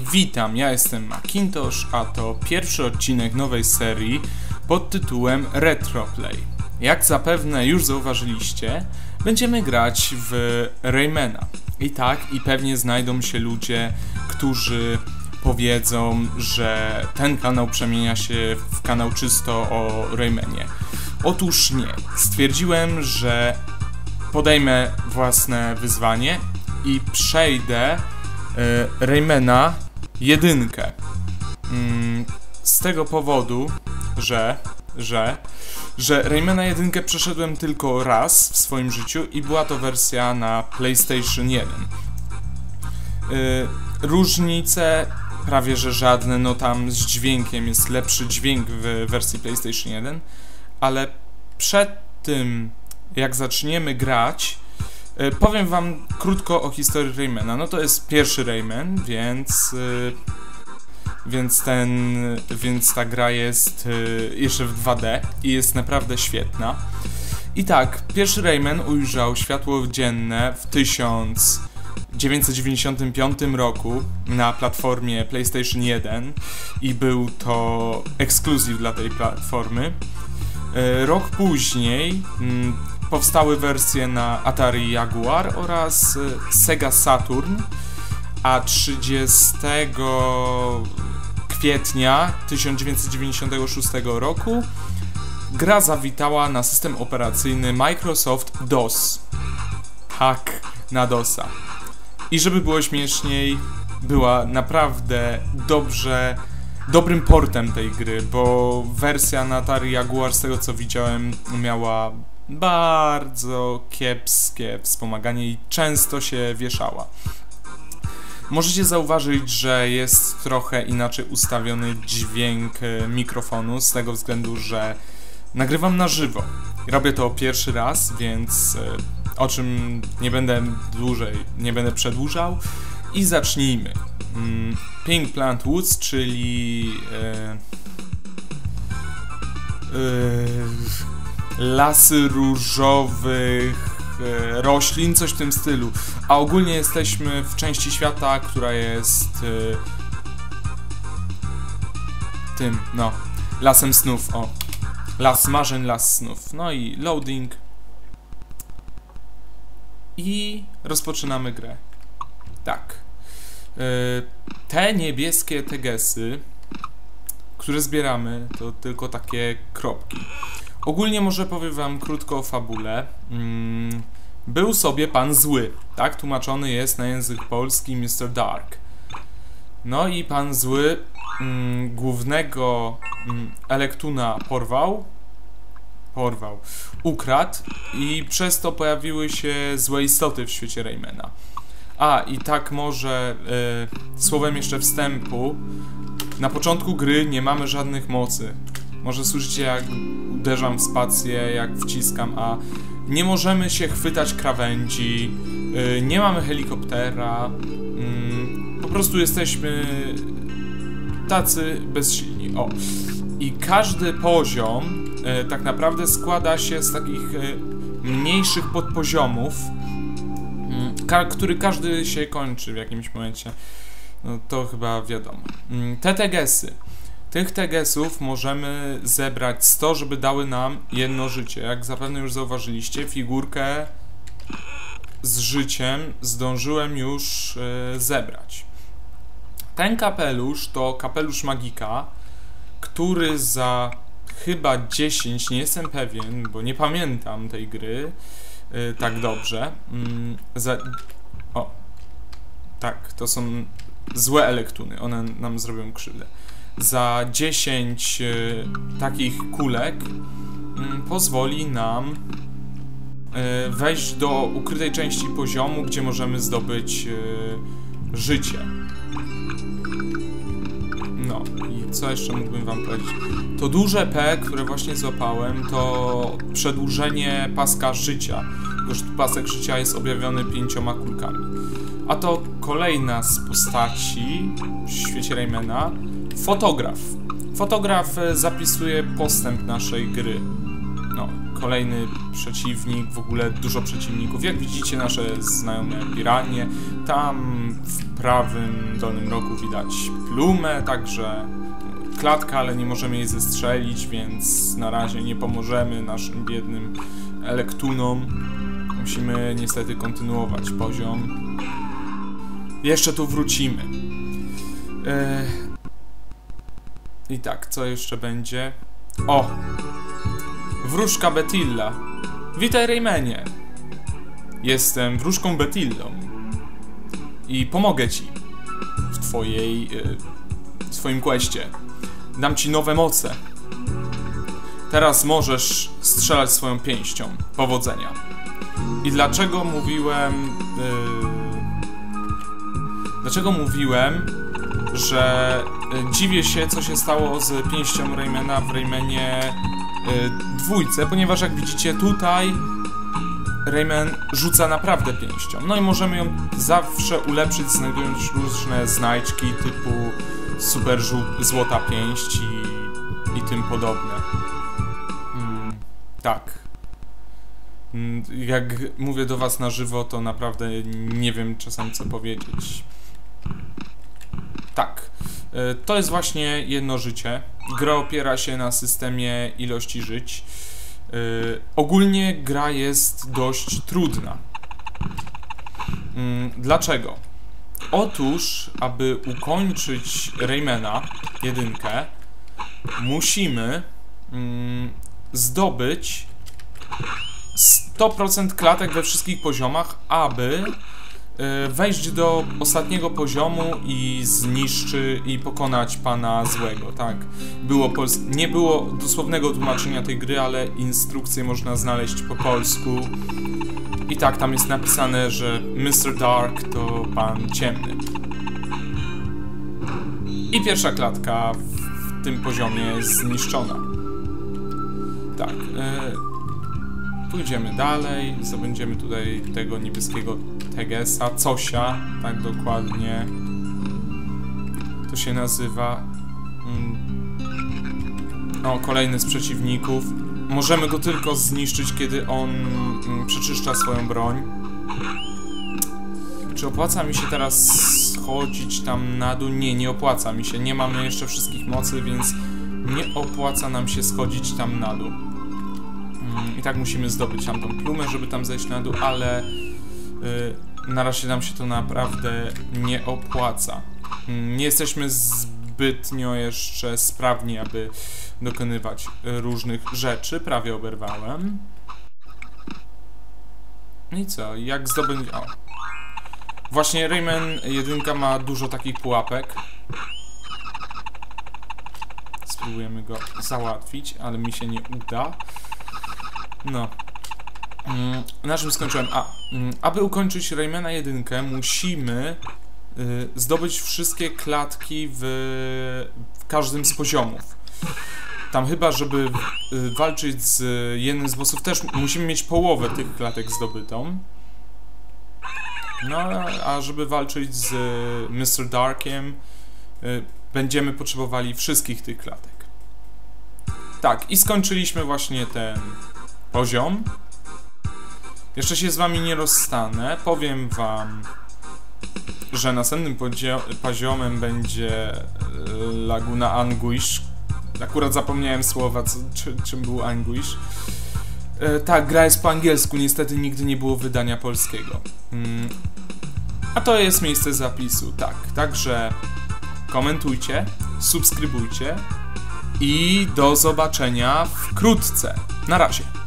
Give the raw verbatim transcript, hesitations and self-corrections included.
Witam, ja jestem Macintosh, a to pierwszy odcinek nowej serii pod tytułem Retroplay. Jak zapewne już zauważyliście, będziemy grać w Raymana. I tak, i pewnie znajdą się ludzie, którzy powiedzą, że ten kanał przemienia się w kanał czysto o Raymanie. Otóż nie. Stwierdziłem, że podejmę własne wyzwanie i przejdę y, Raymana jedynkę. Mm, z tego powodu, że, że, że Raymana jedynkę przeszedłem tylko raz w swoim życiu i była to wersja na PlayStation jeden. Y, różnice prawie że żadne, no tam z dźwiękiem jest lepszy dźwięk w wersji PlayStation jeden, ale przed tym jak zaczniemy grać, yy, powiem wam krótko o historii Raymana. No to jest pierwszy Rayman, więc yy, więc ten, więc ta gra jest yy, jeszcze w dwa D i jest naprawdę świetna. I tak, pierwszy Rayman ujrzał światło dzienne w tysiąc dziewięćset dziewięćdziesiątym piątym roku na platformie PlayStation jeden i był to ekskluzyw dla tej platformy. Yy, rok później yy, powstały wersje na Atari Jaguar oraz Sega Saturn, a trzydziestego kwietnia tysiąc dziewięćset dziewięćdziesiątego szóstego roku gra zawitała na system operacyjny Microsoft DOS. Tak, na DOSa. I żeby było śmieszniej, była naprawdę dobrze, dobrym portem tej gry, bo wersja na Atari Jaguar, z tego co widziałem, miała bardzo kiepskie wspomaganie i często się wieszała. Możecie zauważyć, że jest trochę inaczej ustawiony dźwięk mikrofonu, z tego względu, że nagrywam na żywo. Robię to pierwszy raz, więc o czym nie będę dłużej, nie będę przedłużał. I zacznijmy. Pink Plant Woods, czyli e, e, lasy różowych e, roślin, coś w tym stylu. A ogólnie jesteśmy w części świata, która jest e, tym, no, lasem snów, o. Las marzeń, las snów. No i loading. I rozpoczynamy grę. Tak. E, te niebieskie tegesy, które zbieramy, to tylko takie kropki. Ogólnie może powiem wam krótko o fabule. Mm, był sobie pan zły, tak? Tłumaczony jest na język polski mister Dark. No i pan zły mm, głównego mm, Elektuna porwał, porwał, ukradł i przez to pojawiły się złe istoty w świecie Raymana. A, i tak może y, słowem jeszcze wstępu, na początku gry nie mamy żadnych mocy. Może słyszycie, jak uderzam w spację, jak wciskam A. Nie możemy się chwytać krawędzi, yy, nie mamy helikoptera, yy, po prostu jesteśmy tacy bezsilni. O. I każdy poziom yy, tak naprawdę składa się z takich yy, mniejszych podpoziomów, yy, ka który każdy się kończy w jakimś momencie. No to chyba wiadomo. Yy, te tegesy. Tych tegesów możemy zebrać sto, żeby dały nam jedno życie. Jak zapewne już zauważyliście, figurkę z życiem zdążyłem już yy, zebrać. Ten kapelusz to kapelusz magika, który za chyba dziesięć, nie jestem pewien, bo nie pamiętam tej gry yy, tak dobrze. Yy, za, o, tak, to są złe elektuny, one nam zrobią krzywdę. Za dziesięć y, takich kulek y, pozwoli nam y, wejść do ukrytej części poziomu, gdzie możemy zdobyć y, życie. No i co jeszcze mógłbym wam powiedzieć? To duże P, które właśnie złapałem, to przedłużenie paska życia. Gdyż pasek życia jest objawiony pięcioma kulkami. A to kolejna z postaci w świecie Raymana. Fotograf. Fotograf zapisuje postęp naszej gry. no, kolejny przeciwnik, w ogóle dużo przeciwników. Jak widzicie, nasze znajome piranie. Tam w prawym dolnym rogu widać plumę, także klatka, ale nie możemy jej zestrzelić, więc na razie nie pomożemy naszym biednym elektunom. Musimy niestety kontynuować poziom. Jeszcze tu wrócimy. Yy... I tak, co jeszcze będzie? O! Wróżka Betilla. Witaj, Raymanie. Jestem wróżką Betillą. I pomogę ci w twojej... Yy, w twoim questie. Dam ci nowe moce. Teraz możesz strzelać swoją pięścią. Powodzenia. I dlaczego mówiłem... Yy, dlaczego mówiłem, że dziwię się, co się stało z pięścią Raymana w Raymanie yy, dwójce, ponieważ jak widzicie tutaj Rayman rzuca naprawdę pięścią. No i możemy ją zawsze ulepszyć, znajdując różne znajdźki typu super złota pięść i, i tym podobne. Hmm, tak. Jak mówię do was na żywo, to naprawdę nie wiem czasami, co powiedzieć. Tak, to jest właśnie jedno życie. Gra opiera się na systemie ilości żyć. Ogólnie gra jest dość trudna. Dlaczego? Otóż, aby ukończyć Raymana jedynkę, musimy zdobyć sto procent klatek we wszystkich poziomach, aby wejść do ostatniego poziomu i zniszczy i pokonać pana złego, tak. Było nie było dosłownego tłumaczenia tej gry, ale instrukcje można znaleźć po polsku. I tak, tam jest napisane, że mister Dark to pan ciemny. I pierwsza klatka w tym poziomie jest zniszczona. Tak. Yy... Pójdziemy dalej, zdobędziemy tutaj tego niebieskiego Tegesa, Cosia, tak dokładnie to się nazywa. O, kolejny z przeciwników. Możemy go tylko zniszczyć, kiedy on przeczyszcza swoją broń. Czy opłaca mi się teraz schodzić tam na dół? Nie, nie opłaca mi się. Nie mamy jeszcze wszystkich mocy, więc nie opłaca nam się schodzić tam na dół. I tak musimy zdobyć tam tą plumę, żeby tam zejść na dół, ale yy, na razie nam się to naprawdę nie opłaca. Yy, nie jesteśmy zbytnio jeszcze sprawni, aby dokonywać różnych rzeczy. Prawie oberwałem. I co? Jak zdobędzie... O. Właśnie Rayman jeden ma dużo takich pułapek. Spróbujemy go załatwić, ale mi się nie uda. No. Mm, na czym skończyłem? A, mm, aby ukończyć Raymana jeden, musimy y, zdobyć wszystkie klatki w, w każdym z poziomów. Tam chyba, żeby y, walczyć z jednym z bossów, też musimy mieć połowę tych klatek zdobytą. No, a żeby walczyć z y, mister Darkiem, y, będziemy potrzebowali wszystkich tych klatek. Tak, i skończyliśmy właśnie ten poziom. Jeszcze się z wami nie rozstanę. Powiem wam, że następnym poziomem będzie Laguna Anguish. Akurat zapomniałem słowa, co, czy, czym był Anguish. E, tak, gra jest po angielsku, niestety nigdy nie było wydania polskiego. Hmm. A to jest miejsce zapisu, tak. Także komentujcie, subskrybujcie i do zobaczenia wkrótce. Na razie.